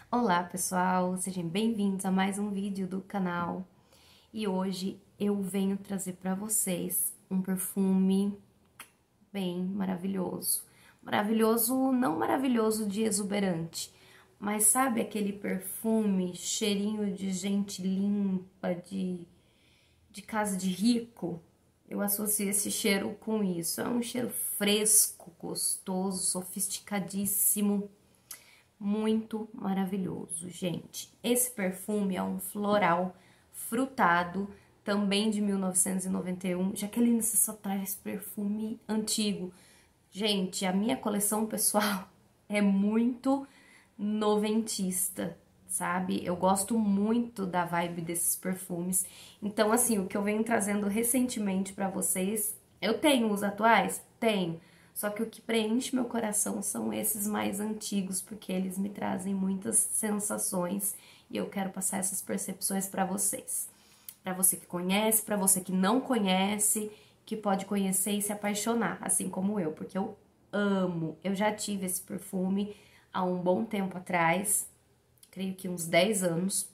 Olá pessoal, sejam bem-vindos a mais um vídeo do canal. E hoje eu venho trazer para vocês um perfume bem maravilhoso. Maravilhoso, não maravilhoso de exuberante, mas sabe aquele perfume, cheirinho de gente limpa, de casa de rico? Eu associo esse cheiro com isso. É um cheiro fresco, gostoso, sofisticadíssimo. Muito maravilhoso, gente. Esse perfume é um floral frutado, também de 1991. Jaqueline, você só traz perfume antigo. Gente, a minha coleção pessoal é muito noventista, sabe? Eu gosto muito da vibe desses perfumes. Então, assim, o que eu venho trazendo recentemente pra vocês, eu tenho os atuais? Tenho. Só que o que preenche meu coração são esses mais antigos, porque eles me trazem muitas sensações e eu quero passar essas percepções para vocês. Para você que conhece, para você que não conhece, que pode conhecer e se apaixonar, assim como eu, porque eu amo. Eu já tive esse perfume há um bom tempo atrás, creio que uns 10 anos.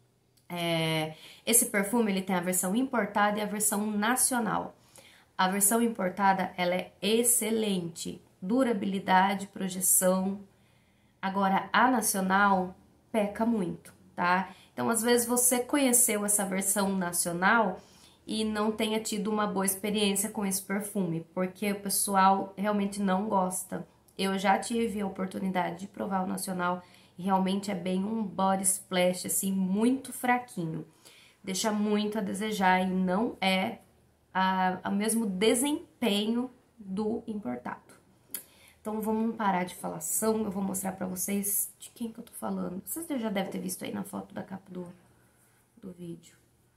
Esse perfume ele tem a versão importada e a versão nacional. A versão importada, ela é excelente, durabilidade, projeção. Agora, a nacional peca muito, tá? Então, às vezes você conheceu essa versão nacional e não tenha tido uma boa experiência com esse perfume, porque o pessoal realmente não gosta. Eu já tive a oportunidade de provar o nacional e realmente é bem um body splash, assim, muito fraquinho. Deixa muito a desejar e não é o mesmo desempenho do importado. Então, vamos parar de falação, eu vou mostrar pra vocês de quem que eu tô falando. Vocês já devem ter visto aí na foto da capa do vídeo.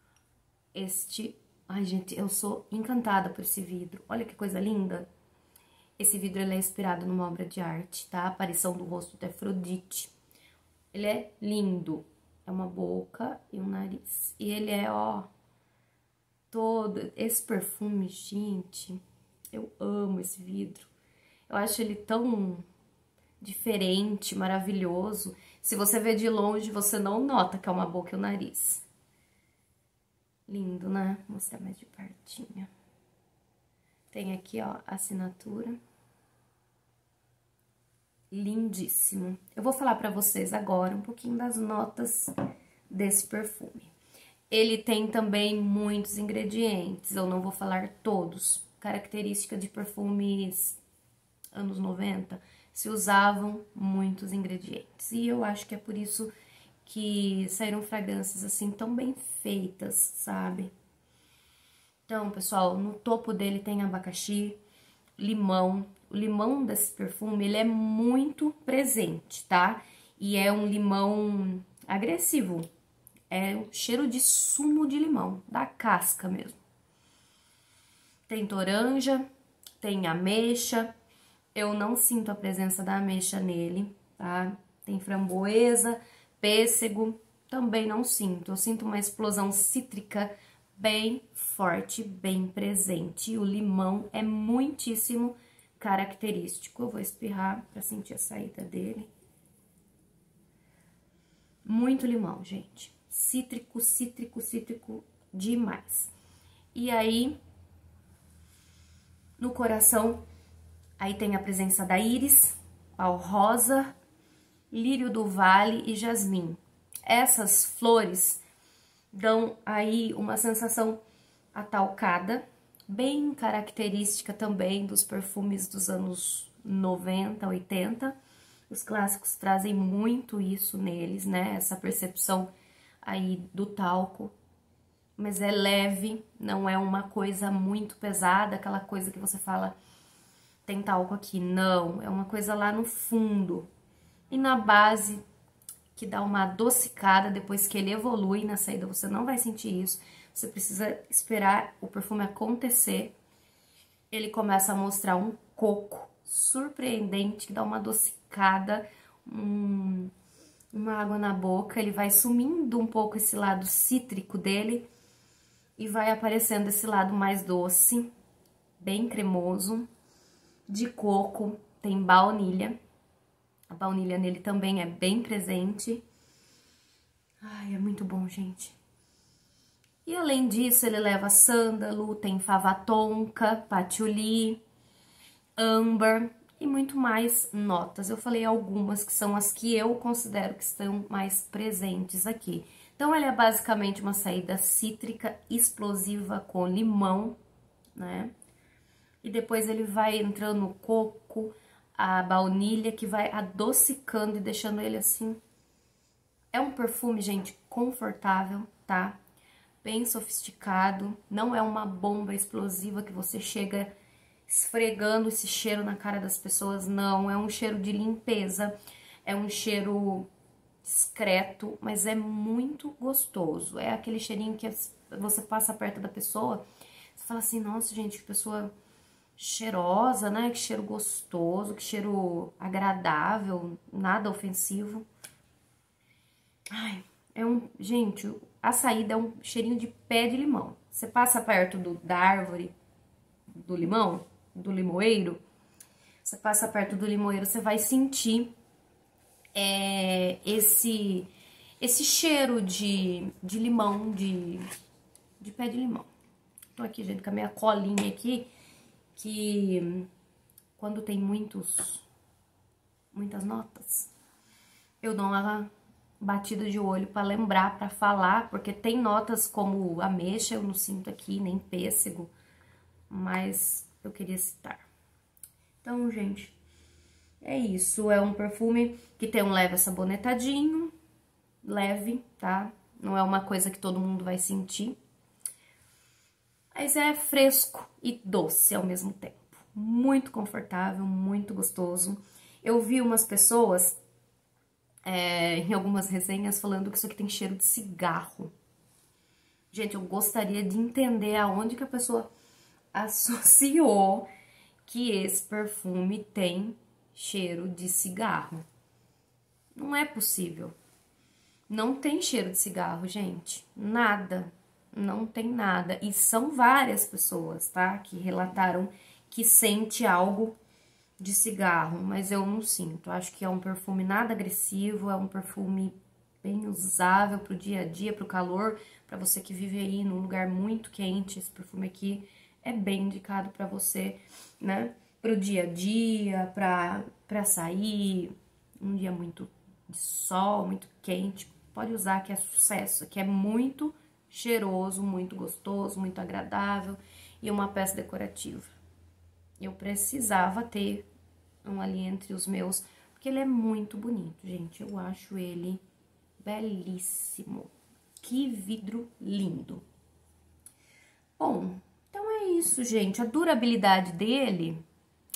Ai, gente, eu sou encantada por esse vidro. Olha que coisa linda. Esse vidro, ele é inspirado numa obra de arte, tá? A aparição do rosto de Afrodite. Ele é lindo. É uma boca e um nariz. E ele é, ó... todo esse perfume, gente, eu amo esse vidro. Eu acho ele tão diferente, maravilhoso. Se você vê de longe, você não nota que é uma boca e o nariz. Lindo, né? Vou mostrar mais de pertinho. Tem aqui, ó, a assinatura. Lindíssimo. Eu vou falar pra vocês agora um pouquinho das notas desse perfume. Ele tem também muitos ingredientes, eu não vou falar todos. Característica de perfumes anos 90, se usavam muitos ingredientes. E eu acho que é por isso que saíram fragrâncias assim tão bem feitas, sabe? Então, pessoal, no topo dele tem abacaxi, limão. O limão desse perfume, ele é muito presente, tá? E é um limão agressivo. É um cheiro de sumo de limão, da casca mesmo. Tem toranja, tem ameixa. Eu não sinto a presença da ameixa nele, tá? Tem framboesa, pêssego, também não sinto. Eu sinto uma explosão cítrica bem forte, bem presente. E o limão é muitíssimo característico. Eu vou espirrar pra sentir a saída dele. Muito limão, gente. Cítrico, cítrico, cítrico demais. E aí, no coração, aí tem a presença da íris, pau rosa, lírio do vale e jasmim. Essas flores dão aí uma sensação atalcada, bem característica também dos perfumes dos anos 90, 80. Os clássicos trazem muito isso neles, né? Essa percepção aí do talco, mas é leve, não é uma coisa muito pesada, aquela coisa que você fala, tem talco aqui, não, é uma coisa lá no fundo. E na base, que dá uma adocicada, depois que ele evolui na saída, você não vai sentir isso, você precisa esperar o perfume acontecer, ele começa a mostrar um coco surpreendente, que dá uma adocicada, uma água na boca, ele vai sumindo um pouco esse lado cítrico dele e vai aparecendo esse lado mais doce, bem cremoso, de coco, tem baunilha. A baunilha nele também é bem presente. Ai, é muito bom, gente. E além disso, ele leva sândalo, tem fava tonka, patchouli, âmbar e muito mais notas. Eu falei algumas que são as que eu considero que estão mais presentes aqui. Então, ele é basicamente uma saída cítrica explosiva com limão, né? E depois ele vai entrando no coco, a baunilha, que vai adocicando e deixando ele assim. É um perfume, gente, confortável, tá? Bem sofisticado, não é uma bomba explosiva que você chega esfregando esse cheiro na cara das pessoas, não. É um cheiro de limpeza, é um cheiro discreto, mas é muito gostoso. É aquele cheirinho que você passa perto da pessoa, você fala assim, nossa, gente, que pessoa cheirosa, né? Que cheiro gostoso, que cheiro agradável, nada ofensivo. Ai, gente, a saída é um cheirinho de pé de limão. Você passa perto da árvore do limão, do limoeiro, você passa perto do limoeiro, você vai sentir esse cheiro de limão, de pé de limão. Tô aqui, gente, com a minha colinha aqui, que quando tem muitas notas, eu dou uma batida de olho para lembrar, para falar, porque tem notas como ameixa, eu não sinto aqui, nem pêssego, mas eu queria citar. Então, gente, é isso. É um perfume que tem um leve sabonetadinho, leve, tá? Não é uma coisa que todo mundo vai sentir. Mas é fresco e doce ao mesmo tempo. Muito confortável, muito gostoso. Eu vi umas pessoas em algumas resenhas falando que isso aqui tem cheiro de cigarro. Gente, eu gostaria de entender aonde que a pessoa associou que esse perfume tem cheiro de cigarro. Não é possível. Não tem cheiro de cigarro, gente. Nada. Não tem nada. E são várias pessoas, tá? Que relataram que sente algo de cigarro, mas eu não sinto. Acho que é um perfume nada agressivo, é um perfume bem usável pro dia a dia, pro calor, pra você que vive aí num lugar muito quente. Esse perfume aqui é bem indicado pra você, né? Pro dia a dia, pra sair, um dia muito de sol, muito quente, pode usar, que é sucesso, que é muito cheiroso, muito gostoso, muito agradável e uma peça decorativa. Eu precisava ter um ali entre os meus, porque ele é muito bonito, gente. Eu acho ele belíssimo. Que vidro lindo. Bom, então é isso, gente. A durabilidade dele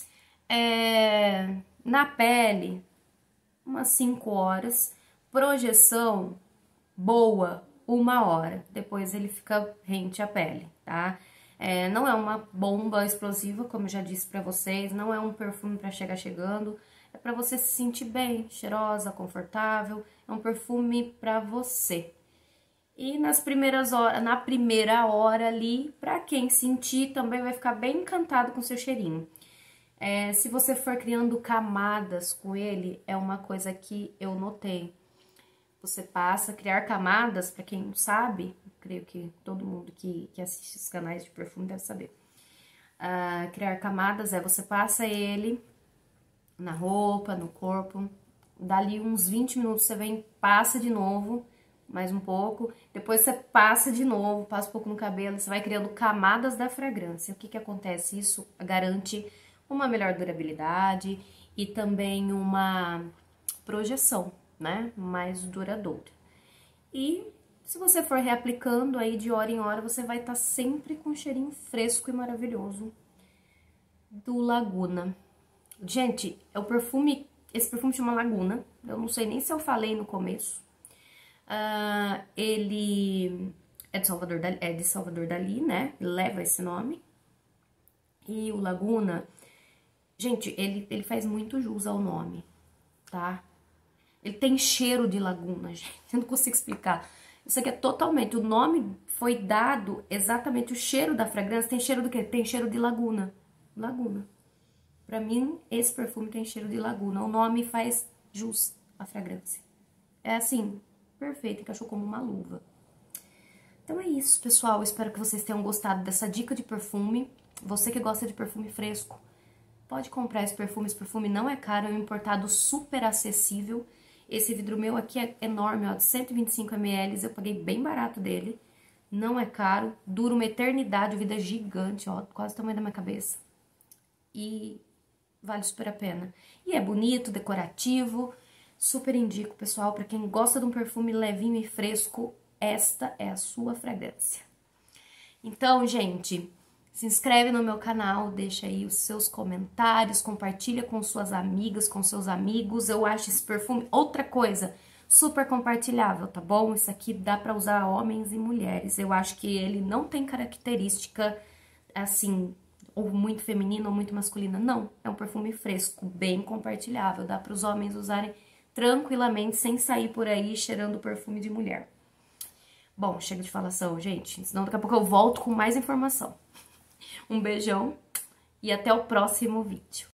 é na pele umas 5 horas, projeção boa 1 hora, depois ele fica rente à pele, tá? Não é uma bomba explosiva, como eu já disse pra vocês, não é um perfume pra chegar chegando, é pra você se sentir bem, cheirosa, confortável, é um perfume pra você. E nas primeiras horas, na primeira hora ali, pra quem sentir, também vai ficar bem encantado com o seu cheirinho. Se você for criando camadas com ele, é uma coisa que eu notei. Você passa a criar camadas, pra quem não sabe, creio que todo mundo que assiste os canais de perfume deve saber. Criar camadas você passa ele na roupa, no corpo, dali uns 20 minutos você vem, passa de novo, mais um pouco, depois você passa de novo, passa um pouco no cabelo, você vai criando camadas da fragrância. O que que acontece? Isso garante uma melhor durabilidade e também uma projeção, né, mais duradoura. E se você for reaplicando aí de hora em hora, você vai estar sempre com um cheirinho fresco e maravilhoso do Laguna. Gente, esse perfume chama Laguna, eu não sei nem se eu falei no começo. Ele é de Salvador Dalí, né, leva esse nome. E o Laguna, gente, ele faz muito jus ao nome, tá? Ele tem cheiro de laguna, gente. Eu não consigo explicar. Isso aqui é totalmente... O nome foi dado exatamente... O cheiro da fragrância tem cheiro do quê? Tem cheiro de laguna. Laguna. Pra mim, esse perfume tem cheiro de laguna. O nome faz jus a fragrância. É assim, perfeito, encaixou como uma luva. Então é isso, pessoal. Espero que vocês tenham gostado dessa dica de perfume. Você que gosta de perfume fresco, pode comprar esse perfume não é caro, é um importado super acessível. Esse vidro meu aqui é enorme, ó, de 125 ml, eu paguei bem barato dele. Não é caro, dura uma eternidade, o vidro é gigante, ó, quase o tamanho da minha cabeça. E vale super a pena. E é bonito, decorativo, super indico, pessoal, pra quem gosta de um perfume levinho e fresco, esta é a sua fragrância. Então, gente, se inscreve no meu canal, deixa aí os seus comentários, compartilha com suas amigas, com seus amigos. Eu acho esse perfume outra coisa, super compartilhável, tá bom? Isso aqui dá pra usar homens e mulheres. Eu acho que ele não tem característica, assim, ou muito feminina ou muito masculina. Não, é um perfume fresco, bem compartilhável. Dá para os homens usarem tranquilamente, sem sair por aí cheirando perfume de mulher. Bom, chega de falação, gente, senão daqui a pouco eu volto com mais informação. Um beijão e até o próximo vídeo.